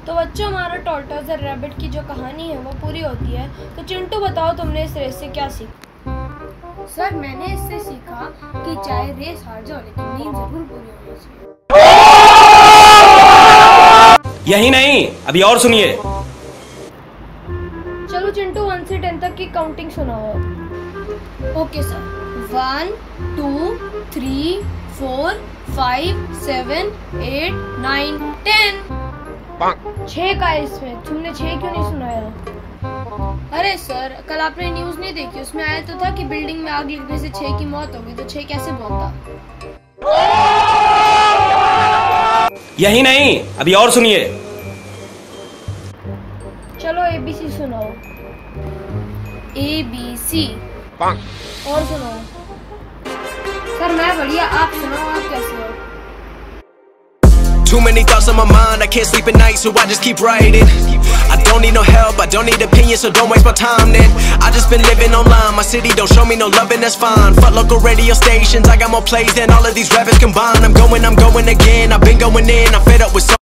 तो बच्चों, हमारा टॉर्टोइज और रैबिट की जो कहानी है वो पूरी होती है। तो चिंटू बताओ, तुमने इस रेस से क्या सीखा? सर, मैंने इससे सीखा कि चाहे रेस हार जाओ लेकिन नींद जरूर पूरी होनी चाहिए। यही नहीं, अभी और सुनिए। चलो चिंटू, 1 से 10 तक की काउंटिंग सुनाओ। Okay sir. 1 2 3 4 5 7 8 9 10। 6 का है इसमें, तुमने 6 क्यों नहीं सुनाया? अरे सर, कल आपने न्यूज़ नहीं देखी? उसमें आया तो था कि बिल्डिंग में आग लगने से 6 की मौत हो गई, तो 6 कैसे बोलता? यही नहीं, अभी और सुनिए। चलो ABC सुनाओ। ABC। और सुनाओ। सर मैं बढ़िया, आप सुनाओ, आप कैसे हो? Too many thoughts on my mind, I can't sleep at night, so I just keep writing. I don't need no help, I don't need opinions, so don't waste my time then. I just been living online, my city don't show me no love and that's fine. Fuck local radio stations, I got more plays than all of these rappers combined. I'm going again, I've been going in, I'm fed up with so